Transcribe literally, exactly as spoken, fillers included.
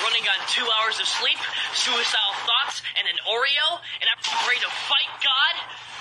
running on two hours of sleep, suicidal thoughts, and an Oreo, and I'm ready to fight God?